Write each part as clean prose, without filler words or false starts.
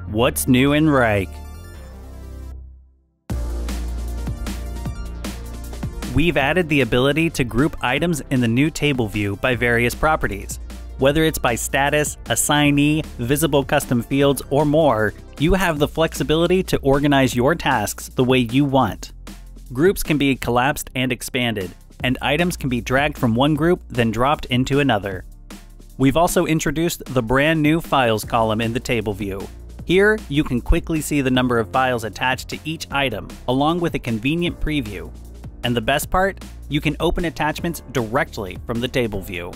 What's new in Wrike? We've added the ability to group items in the new table view by various properties. Whether it's by status, assignee, visible custom fields, or more, you have the flexibility to organize your tasks the way you want. Groups can be collapsed and expanded, and items can be dragged from one group then dropped into another. We've also introduced the brand new Files column in the table view. Here, you can quickly see the number of files attached to each item, along with a convenient preview. And the best part? You can open attachments directly from the table view.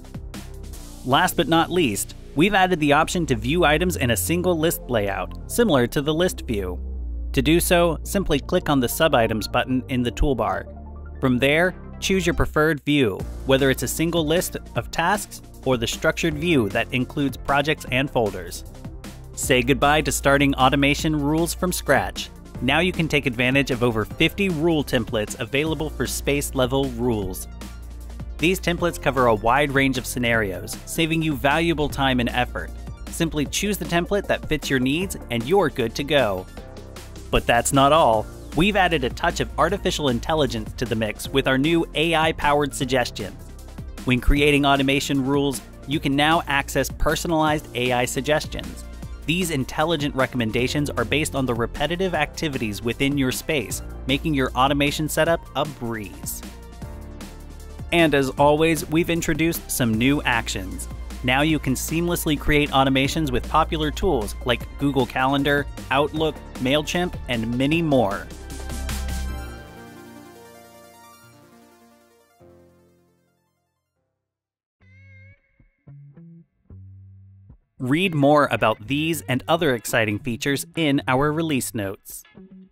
Last but not least, we've added the option to view items in a single list layout, similar to the list view. To do so, simply click on the Sub-Items button in the toolbar. From there, choose your preferred view, whether it's a single list of tasks or the structured view that includes projects and folders. Say goodbye to starting automation rules from scratch. Now you can take advantage of over 50 rule templates available for space-level rules. These templates cover a wide range of scenarios, saving you valuable time and effort. Simply choose the template that fits your needs and you're good to go. But that's not all. We've added a touch of artificial intelligence to the mix with our new AI-powered suggestion. When creating automation rules, you can now access personalized AI suggestions. These intelligent recommendations are based on the repetitive activities within your space, making your automation setup a breeze. And as always, we've introduced some new actions. Now you can seamlessly create automations with popular tools like Google Calendar, Outlook, MailChimp, and many more. Read more about these and other exciting features in our release notes.